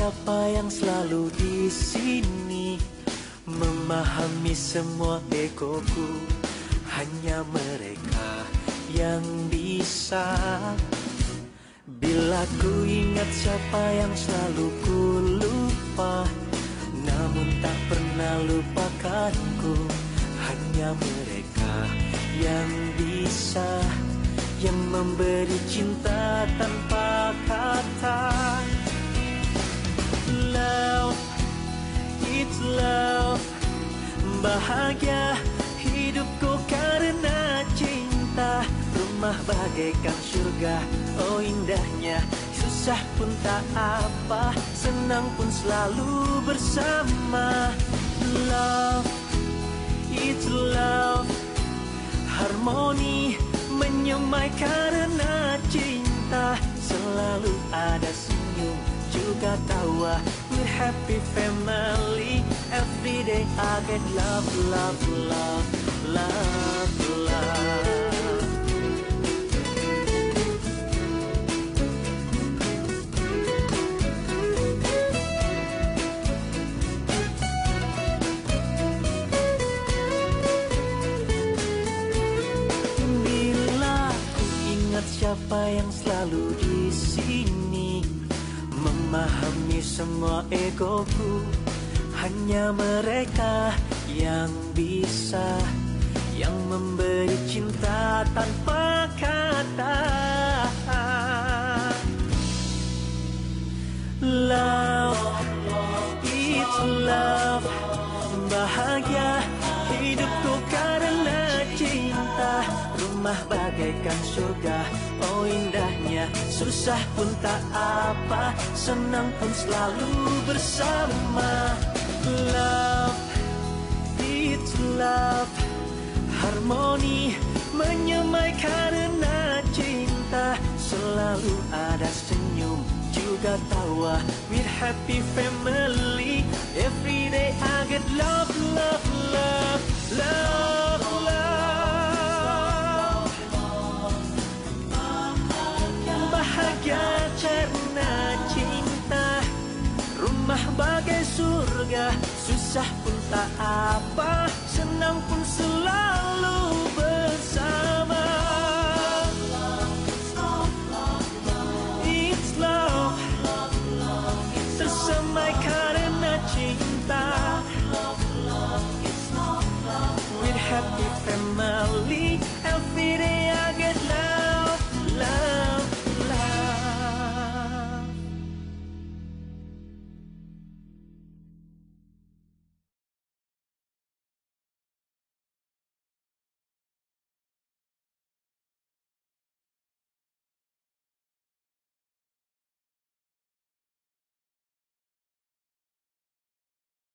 siapa yang selalu di sini, memahami semua egoku. Hanya mereka yang bisa. Bila ku ingat siapa yang selalu ku lupa, namun tak pernah lupakanku. Hanya mereka yang bisa, yang memberi cinta tanpa kata. Love, it's love. Bahagia hidupku karena cinta. Rumah bagaikan surga, oh indahnya. Susah pun tak apa, senang pun selalu bersama. Love, it's love. Harmoni menyemai karena cinta. Selalu ada senyum juga tawa. We're happy family. Every day I get love, love, love, love, love. Siapa yang selalu di sini, memahami semua egoku. Hanya mereka yang bisa, yang memberi cinta tanpa kata. Love, it's love. Bahagia hidupku karena cinta. Rumah bagaikan surga, oh indahnya. Susah pun tak apa, senang pun selalu bersama. Love, it's love. Harmoni menyemai karena cinta. Selalu ada senyum juga tawa. We're happy family. Every day I get love, love, love, love, love. Bahagia karena cinta. Rumah bagai surga. Susah pun tak apa, senang pun selalu bersama. It's love. Tersemai karena cinta. We're happy family. Every day